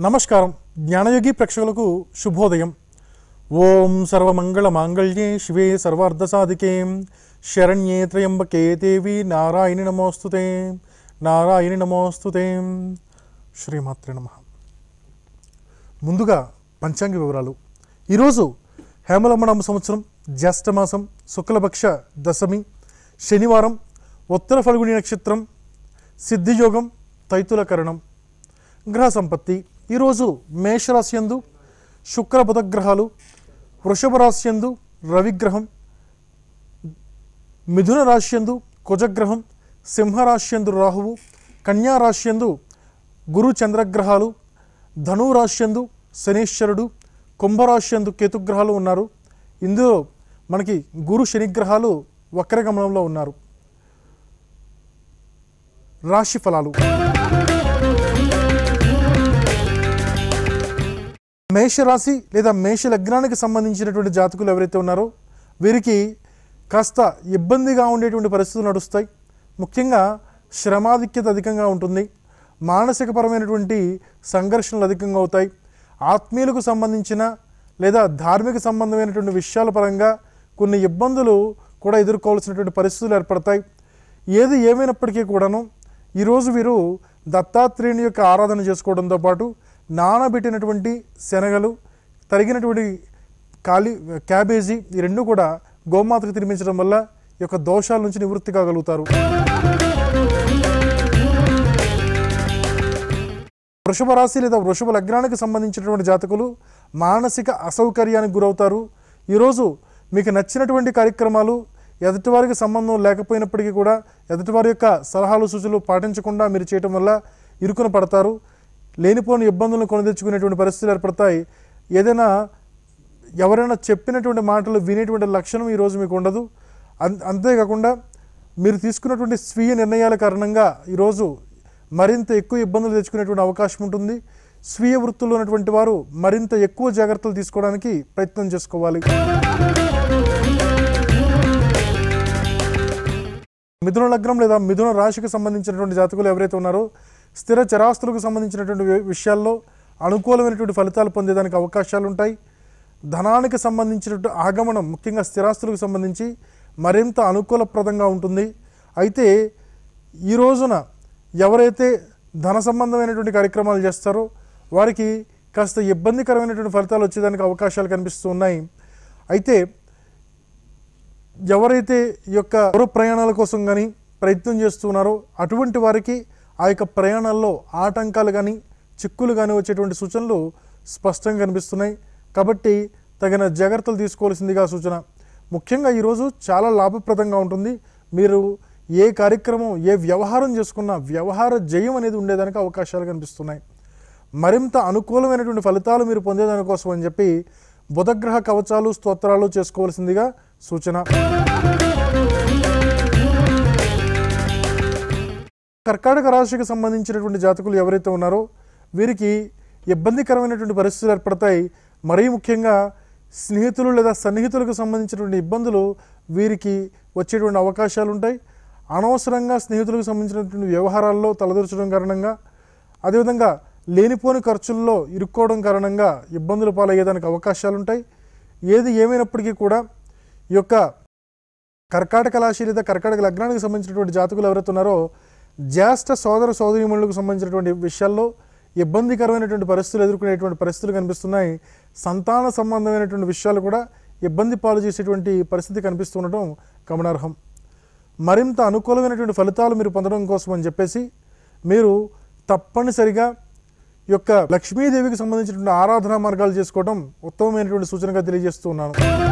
నమస్కారం జ్ఞానయోగి ప్రేక్షకులకు శుభోదయం. ఓం సర్వమంగళ మాంగళ్యే శివే సర్వార్థ సాధికే శరణ్యే త్రయంబకే దేవి నారాయణి నమోస్తుతే నారాయణి నమోస్తుతే. శ్రీమాత్రే నమః. ముందుగా పంచాంగ వివరాలు. ఈరోజు హేమలమనామ సంవత్సరం జ్యేష్ఠమాసం శుక్లపక్ష దశమి శనివారం, ఉత్తర ఫల్గుని నక్షత్రం, సిద్ధియోగం, తైతుల కరణం. గ్రహ సంపత్తి ఈరోజు మేషరాశియందు శుక్ర బుధ గ్రహాలు, వృషభ రాశియందు రవిగ్రహం, మిథున రాశియందు కుజగ్రహం, సింహరాశియందు రాహువు, కన్యా రాశియందు గురు చంద్రగ్రహాలు, ధను రాశియందు శనీశ్వరుడు, కుంభరాశియందు కేతుగ్రహాలు ఉన్నారు. ఇందులో మనకి గురు శనిగ్రహాలు వక్రగమనంలో ఉన్నారు. రాశి ఫలాలు. మేషరాశి లేదా మేష లగ్నానికి సంబంధించినటువంటి జాతకులు ఎవరైతే ఉన్నారో వీరికి కాస్త ఇబ్బందిగా ఉండేటువంటి పరిస్థితులు నడుస్తాయి. ముఖ్యంగా శ్రమాధిక్యత అధికంగా ఉంటుంది. మానసికపరమైనటువంటి సంఘర్షణలు అధికంగా అవుతాయి. ఆత్మీయులకు సంబంధించిన లేదా ధార్మిక సంబంధమైనటువంటి విషయాల పరంగా కొన్ని ఇబ్బందులు కూడా ఎదుర్కోవాల్సినటువంటి పరిస్థితులు ఏర్పడతాయి. ఏది ఏమైనప్పటికీ కూడాను ఈరోజు వీరు దత్తాత్రేయుని యొక్క ఆరాధన చేసుకోవడంతో పాటు నానబెట్టినటువంటి శనగలు, తరిగినటువంటి క్యాబేజీ ఈ రెండు కూడా గోమాతకు తినిపించడం వల్ల ఈ యొక్క దోషాల నుంచి నివృత్తి కాగలుగుతారు. వృషభ రాశి లేదా వృషభ లగ్నానికి సంబంధించినటువంటి జాతకులు మానసిక అసౌకర్యానికి గురవుతారు. ఈరోజు మీకు నచ్చినటువంటి కార్యక్రమాలు ఎదుటివారికి సంబంధం లేకపోయినప్పటికీ కూడా ఎదుటివారి యొక్క సలహాలు సూచనలు పాటించకుండా మీరు చేయటం వల్ల ఇరుకున పడతారు. లేనిపోని ఇబ్బందులను కొనదెచ్చుకునేటువంటి పరిస్థితులు ఏర్పడతాయి. ఏదైనా ఎవరైనా చెప్పినటువంటి మాటలు వినేటువంటి లక్షణం ఈరోజు మీకు ఉండదు. అంతేకాకుండా మీరు తీసుకున్నటువంటి స్వీయ నిర్ణయాల కారణంగా ఈరోజు మరింత ఎక్కువ ఇబ్బందులు తెచ్చుకునేటువంటి అవకాశం ఉంటుంది. స్వీయ వృత్తుల్లో ఉన్నటువంటి వారు మరింత ఎక్కువ జాగ్రత్తలు తీసుకోవడానికి ప్రయత్నం చేసుకోవాలి. మిథున లగ్నం లేదా మిథున రాశికి సంబంధించినటువంటి జాతకులు ఎవరైతే ఉన్నారో స్థిర చరాస్తులకు సంబంధించినటువంటి విషయాల్లో అనుకూలమైనటువంటి ఫలితాలు పొందేదానికి అవకాశాలు ఉంటాయి. ధనానికి సంబంధించినటువంటి ఆగమనం ముఖ్యంగా స్థిరాస్తులకు సంబంధించి మరింత అనుకూలప్రదంగా ఉంటుంది. అయితే ఈ రోజున ఎవరైతే ధన సంబంధమైనటువంటి కార్యక్రమాలు చేస్తారో వారికి కాస్త ఇబ్బందికరమైనటువంటి ఫలితాలు వచ్చేదానికి అవకాశాలు కనిపిస్తూ ఉన్నాయి. అయితే ఎవరైతే ఈ యొక్క దూర ప్రయాణాల కోసం కానీ ప్రయత్నం చేస్తున్నారో అటువంటి వారికి ఆ యొక్క ప్రయాణాల్లో ఆటంకాలు కానీ చిక్కులు కానీ వచ్చేటువంటి సూచనలు స్పష్టంగా కనిపిస్తున్నాయి. కాబట్టి తగిన జాగ్రత్తలు తీసుకోవాల్సిందిగా సూచన. ముఖ్యంగా ఈరోజు చాలా లాభప్రదంగా ఉంటుంది. మీరు ఏ కార్యక్రమం ఏ వ్యవహారం చేసుకున్నా వ్యవహార జయం అనేది ఉండేదానికి అవకాశాలు కనిపిస్తున్నాయి. మరింత అనుకూలమైనటువంటి ఫలితాలు మీరు పొందేదానికోసం అని చెప్పి బుధగ్రహ కవచాలు స్తోత్రాలు చేసుకోవాల్సిందిగా సూచన. కర్కాటక రాశికి సంబంధించినటువంటి జాతకులు ఎవరైతే ఉన్నారో వీరికి ఇబ్బందికరమైనటువంటి పరిస్థితులు ఏర్పడతాయి. మరీ ముఖ్యంగా స్నేహితులు లేదా సన్నిహితులకు సంబంధించినటువంటి ఇబ్బందులు వీరికి వచ్చేటువంటి అవకాశాలు ఉంటాయి. అనవసరంగా స్నేహితులకు సంబంధించినటువంటి వ్యవహారాల్లో తలదూర్చడం కారణంగా, అదేవిధంగా లేనిపోని ఖర్చుల్లో ఇరుక్కోవడం కారణంగా ఇబ్బందులు పాలయ్యేదానికి అవకాశాలు ఉంటాయి. ఏది ఏమైనప్పటికీ కూడా ఈ యొక్క కర్కాటక రాశి లేదా కర్కాటక లగ్నానికి సంబంధించినటువంటి జాతకులు ఎవరైతే ఉన్నారో జ్యేష్ఠ సోదర సోదరీమణులకు సంబంధించినటువంటి విషయాల్లో ఇబ్బందికరమైనటువంటి పరిస్థితులు ఎదుర్కొనేటువంటి పరిస్థితులు కనిపిస్తున్నాయి. సంతాన సంబంధమైనటువంటి విషయాలు కూడా ఇబ్బంది పాలు చేసేటువంటి పరిస్థితి కనిపిస్తుండటం గమనార్హం. మరింత అనుకూలమైనటువంటి ఫలితాలు మీరు పొందడం కోసం అని చెప్పేసి మీరు తప్పనిసరిగా ఈ యొక్క లక్ష్మీదేవికి సంబంధించినటువంటి ఆరాధనా మార్గాలు చేసుకోవడం ఉత్తమమైనటువంటి సూచనగా తెలియజేస్తూ ఉన్నాను.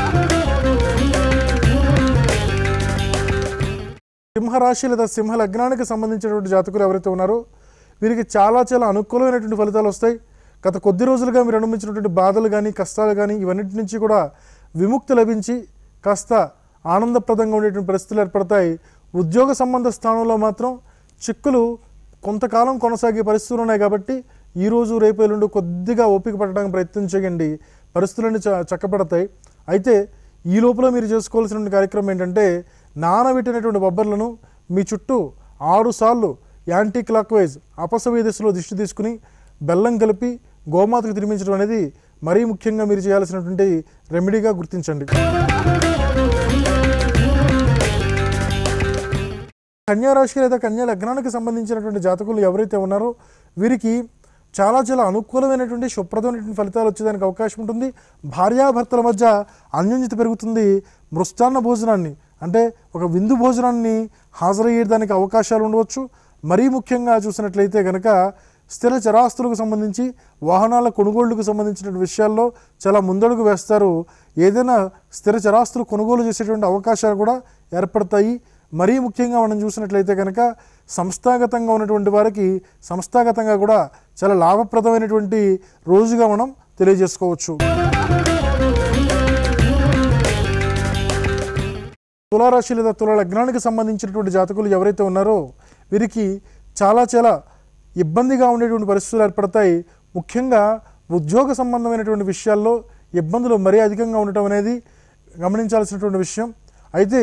సింహరాశి లేదా సింహ లగ్నానికి సంబంధించినటువంటి జాతకులు ఎవరైతే ఉన్నారో వీరికి చాలా చాలా అనుకూలమైనటువంటి ఫలితాలు వస్తాయి. గత కొద్ది రోజులుగా మీరు అనుభవించినటువంటి బాధలు కానీ కష్టాలు కానీ ఇవన్నిటి నుంచి కూడా విముక్తి లభించి కాస్త ఆనందప్రదంగా ఉండేటువంటి పరిస్థితులు ఏర్పడతాయి. ఉద్యోగ సంబంధ స్థానంలో మాత్రం చిక్కులు కొంతకాలం కొనసాగే పరిస్థితులు ఉన్నాయి. కాబట్టి ఈరోజు రేపు ఎల్లుండి కొద్దిగా ఓపిక పడడానికి ప్రయత్నం చేయండి, పరిస్థితులన్నీ చక్కబడతాయి. అయితే ఈ లోపల మీరు చేసుకోవాల్సినటువంటి కార్యక్రమం ఏంటంటే నానబెట్టినటువంటి బొబ్బర్లను మీ చుట్టూ 6 సార్లు యాంటీ క్లాక్ వైజ్ అపసవ్య దిశలో దిష్టి తీసుకుని బెల్లం కలిపి గోమాతకు తినిపించడం అనేది మరీ ముఖ్యంగా మీరు చేయాల్సినటువంటి రెమెడీగా గుర్తించండి. కన్యా రాశి లేదా కన్యా లగ్నానికి సంబంధించినటువంటి జాతకులు ఎవరైతే ఉన్నారో వీరికి చాలా చాలా అనుకూలమైనటువంటి శుభ్రదమైనటువంటి ఫలితాలు వచ్చేదానికి అవకాశం ఉంటుంది. భార్యాభర్తల మధ్య అన్యోన్యత పెరుగుతుంది. మృష్టాన్న భోజనాన్ని అంటే ఒక విందు భోజనాన్ని హాజరయ్యేదానికి అవకాశాలు ఉండవచ్చు. మరీ ముఖ్యంగా చూసినట్లయితే కనుక స్థిర చరాస్తులకు సంబంధించి వాహనాల కొనుగోళ్లకు సంబంధించిన విషయాల్లో చాలా ముందడుగు వేస్తారు. ఏదైనా స్థిర చరాస్తులు కొనుగోలు చేసేటువంటి అవకాశాలు కూడా ఏర్పడతాయి. మరీ ముఖ్యంగా మనం చూసినట్లయితే కనుక సంస్థాగతంగా ఉన్నటువంటి వారికి సంస్థాగతంగా కూడా చాలా లాభప్రదమైనటువంటి రోజుగా మనం తెలియజేసుకోవచ్చు. తులారాశి లేదా తుల లగ్నానికి సంబంధించినటువంటి జాతకులు ఎవరైతే ఉన్నారో వీరికి చాలా చాలా ఇబ్బందిగా ఉండేటువంటి పరిస్థితులు ఏర్పడతాయి. ముఖ్యంగా ఉద్యోగ సంబంధమైనటువంటి విషయాల్లో ఇబ్బందులు మరీ అధికంగా ఉండటం అనేది గమనించాల్సినటువంటి విషయం. అయితే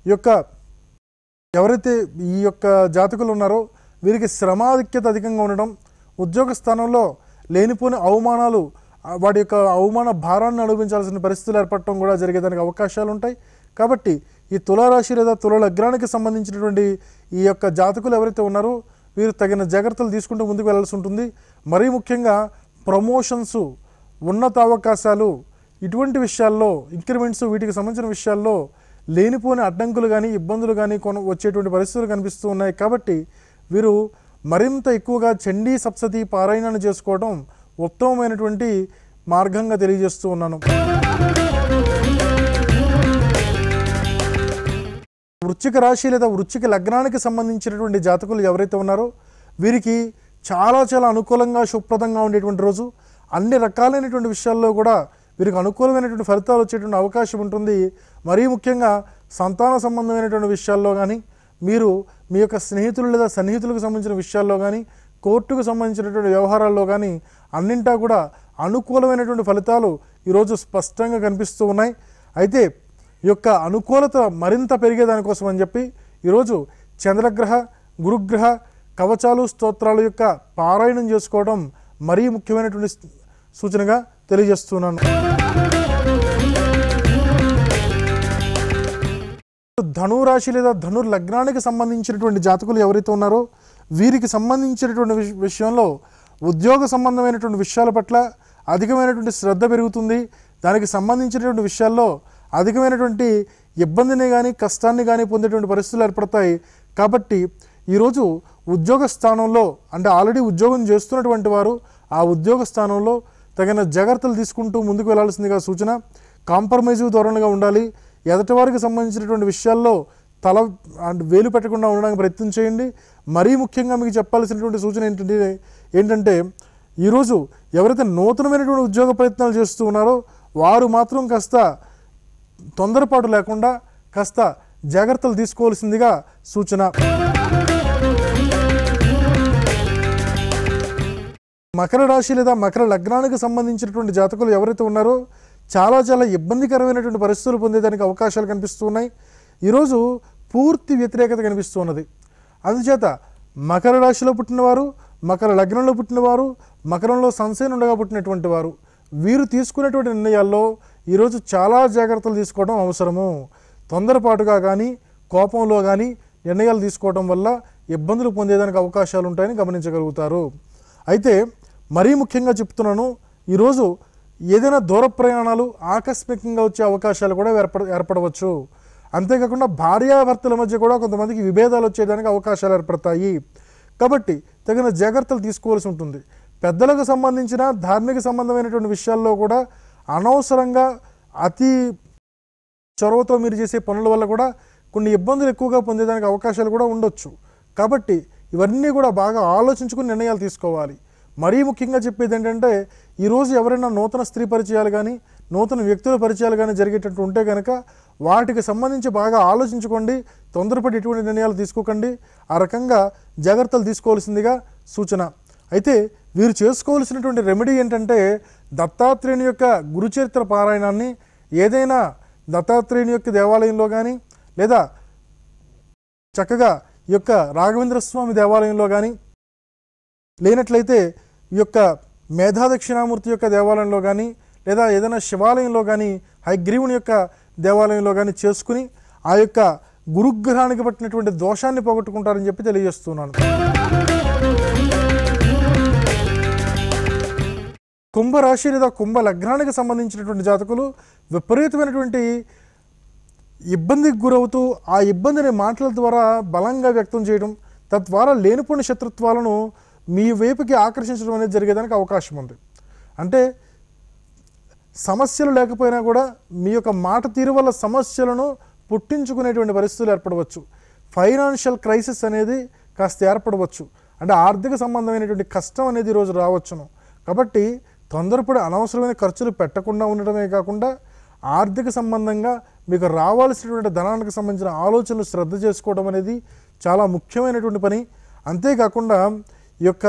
ఎవరైతే ఈ యొక్క జాతకులు ఉన్నారో వీరికి శ్రమాధిక్యత అధికంగా ఉండడం, ఉద్యోగ స్థానంలో లేనిపోని అవమానాలు, వాడి యొక్క అవమాన భారాన్ని అనుభవించాల్సిన పరిస్థితులు ఏర్పడటం కూడా జరిగేదానికి అవకాశాలు ఉంటాయి. కాబట్టి ఈ తులారాశి లేదా తుల లగ్నానికి సంబంధించినటువంటి ఈ యొక్క జాతకులు ఎవరైతే ఉన్నారో వీరు తగిన జాగ్రత్తలు తీసుకుంటూ ముందుకు వెళ్ళాల్సి ఉంటుంది. మరీ ముఖ్యంగా ప్రమోషన్స్, ఉన్నత అవకాశాలు, ఇటువంటి విషయాల్లో ఇంక్రిమెంట్స్, వీటికి సంబంధించిన విషయాల్లో లేనిపోని అడ్డంకులు కానీ ఇబ్బందులు కానీ వచ్చేటువంటి పరిస్థితులు కనిపిస్తూ ఉన్నాయి. కాబట్టి వీరు మరింత ఎక్కువగా చండీ సప్తశతి పారాయణాన్ని చేసుకోవడం ఉత్తమమైనటువంటి మార్గంగా తెలియజేస్తూ ఉన్నాను. వృశ్చిక రాశి లేదా వృశ్చిక లగ్నానికి సంబంధించినటువంటి జాతకులు ఎవరైతే ఉన్నారో వీరికి చాలా చాలా అనుకూలంగా శుభ్రదంగా ఉండేటువంటి రోజు. అన్ని రకాలైనటువంటి విషయాల్లో కూడా వీరికి అనుకూలమైనటువంటి ఫలితాలు వచ్చేటువంటి అవకాశం ఉంటుంది. మరీ ముఖ్యంగా సంతాన సంబంధమైనటువంటి విషయాల్లో కానీ, మీరు మీ యొక్క స్నేహితులు లేదా సన్నిహితులకు సంబంధించిన విషయాల్లో కానీ, కోర్టుకు సంబంధించినటువంటి వ్యవహారాల్లో కానీ అన్నింటా కూడా అనుకూలమైనటువంటి ఫలితాలు ఈరోజు స్పష్టంగా కనిపిస్తూ ఉన్నాయి. అయితే ఈ యొక్క అనుకూలత మరింత పెరిగేదానికోసం అని చెప్పి ఈరోజు చంద్రగ్రహ, గురుగ్రహ కవచాలు, స్తోత్రాల యొక్క పారాయణం చేసుకోవడం మరీ ముఖ్యమైనటువంటి సూచనగా తెలియజేస్తున్నాను. ధనురాశి లేదా ధను లగ్నానికి సంబంధించినటువంటి జాతకులు ఎవరైతే ఉన్నారో వీరికి సంబంధించినటువంటి విషయంలో ఉద్యోగ సంబంధమైనటువంటి విషయాల పట్ల అధికమైనటువంటి శ్రద్ధ పెరుగుతుంది. దానికి సంబంధించినటువంటి విషయాల్లో అధికమైనటువంటి ఇబ్బందిని కానీ కష్టాన్ని కానీ పొందేటువంటి పరిస్థితులు ఏర్పడతాయి. కాబట్టి ఈరోజు ఉద్యోగ స్థానంలో అంటే ఆల్రెడీ ఉద్యోగం చేస్తున్నటువంటి వారు ఆ ఉద్యోగ స్థానంలో తగిన జాగ్రత్తలు తీసుకుంటూ ముందుకు వెళ్లాల్సిందిగా సూచన. కాంప్రమైజివ్ ధోరణిగా ఉండాలి. ఎదటివారికి సంబంధించినటువంటి విషయాల్లో తల వేలు పెట్టకుండా ఉండడానికి ప్రయత్నం చేయండి. మరీ ముఖ్యంగా మీకు చెప్పాల్సినటువంటి సూచన ఏంటంటే ఈరోజు ఎవరైతే నూతనమైనటువంటి ఉద్యోగ ప్రయత్నాలు చేస్తూ ఉన్నారో వారు మాత్రం కాస్త తొందరపాటు లేకుండా కాస్త జాగ్రత్తలు తీసుకోవాల్సిందిగా సూచన. మకర రాశి లేదా మకర లగ్నానికి సంబంధించినటువంటి జాతకులు ఎవరైతే ఉన్నారో చాలా చాలా ఇబ్బందికరమైనటువంటి పరిస్థితులు పొందేదానికి అవకాశాలు కనిపిస్తూ ఉన్నాయి. ఈరోజు పూర్తి వ్యతిరేకత కనిపిస్తూ ఉన్నది. అందుచేత మకర రాశిలో పుట్టినవారు, మకర లగ్నంలో పుట్టినవారు, మకరంలో సంశయం ఉండగా పుట్టినటువంటి వారు వీరు తీసుకునేటువంటి నిర్ణయాల్లో ఈరోజు చాలా జాగ్రత్తలు తీసుకోవడం అవసరము. తొందరపాటుగా కానీ కోపంలో కానీ నిర్ణయాలు తీసుకోవడం వల్ల ఇబ్బందులు పొందేదానికి అవకాశాలు ఉంటాయని గమనించగలుగుతారు. అయితే మరీ ముఖ్యంగా చెప్తున్నాను, ఈరోజు ఏదైనా దూర ప్రయాణాలు ఆకస్మికంగా వచ్చే అవకాశాలు కూడా ఏర్పడవచ్చు. అంతేకాకుండా భార్యాభర్తల మధ్య కూడా కొంతమందికి విభేదాలు వచ్చేదానికి అవకాశాలు ఏర్పడతాయి. కాబట్టి తగిన జాగ్రత్తలు తీసుకోవాల్సి ఉంటుంది. పెద్దలకు సంబంధించిన ధార్మిక సంబంధమైనటువంటి విషయాల్లో కూడా అనవసరంగా అతి చొరవతో మీరు చేసే పనుల వల్ల కూడా కొన్ని ఇబ్బందులు ఎక్కువగా పొందేదానికి అవకాశాలు కూడా ఉండొచ్చు. కాబట్టి ఇవన్నీ కూడా బాగా ఆలోచించుకుని నిర్ణయాలు తీసుకోవాలి. మరీ ముఖ్యంగా చెప్పేది ఏంటంటే ఈరోజు ఎవరైనా నూతన స్త్రీ పరిచయాలు కానీ నూతన వ్యక్తుల పరిచయాలు కానీ జరిగేటట్టు ఉంటే కనుక వాటికి సంబంధించి బాగా ఆలోచించుకోండి. తొందరపడి ఎటువంటి నిర్ణయాలు తీసుకోకండి. ఆ రకంగా జాగ్రత్తలు తీసుకోవాల్సిందిగా సూచన. అయితే వీరు చేసుకోవాల్సినటువంటి రెమెడీ ఏంటంటే దత్తాత్రేయుని యొక్క గురుచరిత్ర పారాయణాన్ని ఏదైనా దత్తాత్రేయుని యొక్క దేవాలయంలో కానీ లేదా చక్కగా ఈ యొక్క రాఘవేంద్ర స్వామి దేవాలయంలో కానీ లేనట్లయితే ఈ యొక్క మేధా దక్షిణామూర్తి యొక్క దేవాలయంలో కానీ లేదా ఏదైనా శివాలయంలో కానీ హయగ్రీవుని యొక్క దేవాలయంలో కానీ చేసుకుని ఆ యొక్క గురుగ్రహానికి పట్టినటువంటి దోషాన్ని పోగొట్టుకుంటారని చెప్పి తెలియజేస్తున్నాను. కుంభరాశి లేదా కుంభ లగ్నానికి సంబంధించినటువంటి జాతకులు విపరీతమైనటువంటి ఇబ్బందికి గురవుతూ ఆ ఇబ్బందిని మాటల ద్వారా బలంగా వ్యక్తం చేయడం, తద్వారా లేనిపోని శత్రుత్వాలను మీ వైపుకి ఆకర్షించడం అనేది జరిగేదానికి అవకాశం ఉంది. అంటే సమస్యలు లేకపోయినా కూడా మీ యొక్క మాట తీరు వల్ల సమస్యలను పుట్టించుకునేటువంటి పరిస్థితులు ఏర్పడవచ్చు. ఫైనాన్షియల్ క్రైసిస్ అనేది కాస్త ఏర్పడవచ్చు. అంటే ఆర్థిక సంబంధమైనటువంటి కష్టం అనేది ఈరోజు రావచ్చును. కాబట్టి తొందరపడి అనవసరమైన ఖర్చులు పెట్టకుండా ఉండటమే కాకుండా ఆర్థిక సంబంధంగా మీకు రావాల్సినటువంటి ధనానికి సంబంధించిన ఆలోచనలు శ్రద్ధ చేసుకోవడం అనేది చాలా ముఖ్యమైనటువంటి పని. అంతేకాకుండా ఈ యొక్క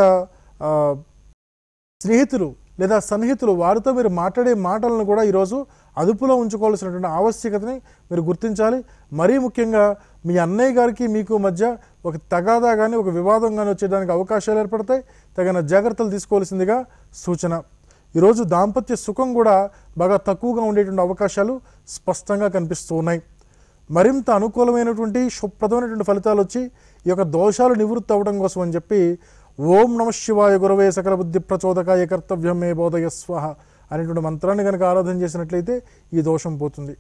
స్నేహితులు లేదా సన్నిహితులు వారితో మీరు మాట్లాడే మాటలను కూడా ఈరోజు అదుపులో ఉంచుకోవాల్సినటువంటి ఆవశ్యకతని మీరు గుర్తించాలి. మరీ ముఖ్యంగా మీ అన్నయ్య గారికి మీకు మధ్య ఒక తగాదా కానీ ఒక వివాదం కానీ వచ్చేదానికి అవకాశాలు ఏర్పడతాయి. తగిన జాగ్రత్తలు తీసుకోవాల్సిందిగా సూచన. ఈరోజు దాంపత్య సుఖం కూడా బాగా తక్కువగా ఉండేటువంటి అవకాశాలు స్పష్టంగా కనిపిస్తూ ఉన్నాయి. మరింత అనుకూలమైనటువంటి శుభ్రదమైనటువంటి ఫలితాలు వచ్చి ఈ యొక్క దోషాలు నివృత్తి అవ్వడం కోసం అని చెప్పి ఓం నమ శివాయ గురవే సకల బుద్ధి ప్రచోదకాయ కర్తవ్యం మే బోధయ స్వహ అనేటువంటి మంత్రాన్ని కనుక ఆరాధన చేసినట్లయితే ఈ దోషం పోతుంది.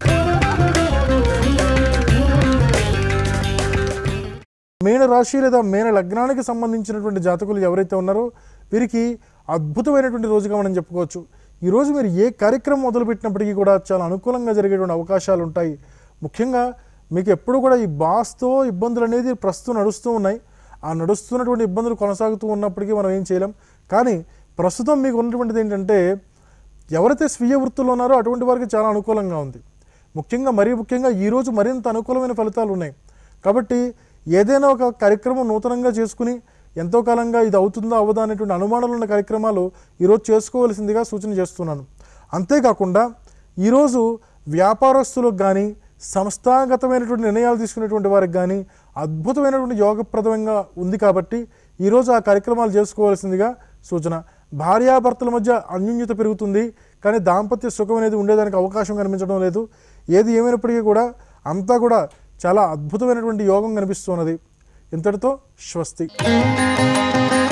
మేన రాశి లేదా మేన లగ్నానికి సంబంధించినటువంటి జాతకులు ఎవరైతే ఉన్నారో వీరికి అద్భుతమైనటువంటి రోజుగా మనం చెప్పుకోవచ్చు. ఈరోజు మీరు ఏ కార్యక్రమం మొదలుపెట్టినప్పటికీ కూడా చాలా అనుకూలంగా జరిగేటువంటి అవకాశాలు ఉంటాయి. ముఖ్యంగా మీకు ఎప్పుడు కూడా ఈ బాస్తో ఇబ్బందులు అనేది ప్రస్తుతం నడుస్తూ ఉన్నాయి. ఆ నడుస్తున్నటువంటి ఇబ్బందులు కొనసాగుతూ ఉన్నప్పటికీ మనం ఏం చేయలేం. కానీ ప్రస్తుతం మీకు ఉన్నటువంటిది ఏంటంటే ఎవరైతే స్వీయ వృత్తుల్లో ఉన్నారో అటువంటి వారికి చాలా అనుకూలంగా ఉంది. మరీ ముఖ్యంగా ఈరోజు మరింత అనుకూలమైన ఫలితాలు ఉన్నాయి. కాబట్టి ఏదైనా ఒక కార్యక్రమం నూతనంగా చేసుకుని ఎంతో కాలంగా ఇది అవుతుందా అవ్వదా అనేటువంటి అనుమానాలు ఉన్న కార్యక్రమాలు ఈరోజు చేసుకోవాల్సిందిగా సూచన చేస్తున్నాను. అంతేకాకుండా ఈరోజు వ్యాపారస్తులకు కానీ సంస్థాగతమైనటువంటి నిర్ణయాలు తీసుకునేటువంటి వారికి కానీ అద్భుతమైనటువంటి యోగప్రదంగా ఉంది. కాబట్టి ఈరోజు ఆ కార్యక్రమాలు చేసుకోవాల్సిందిగా సూచన. భార్యాభర్తల మధ్య అన్యోన్యత పెరుగుతుంది, కానీ దాంపత్య సుఖం అనేది ఉండేదానికి అవకాశం కనిపించడం లేదు. ఏది ఏమైనప్పటికీ కూడా అంతా కూడా చాలా అద్భుతమైనటువంటి యోగం కనిపిస్తున్నది. ఇంతటితో స్వస్తి.